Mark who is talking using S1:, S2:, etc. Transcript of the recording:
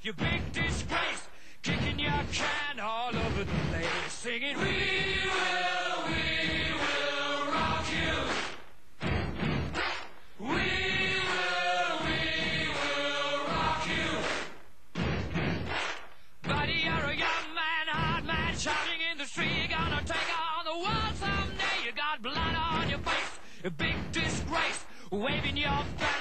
S1: you big disgrace, kicking your can all over the place, singing, we will rock you. We will rock you. Buddy, you're a young man, hard man, shouting in the street, you're gonna take on the world someday. You got blood on your face, a big disgrace, waving your flag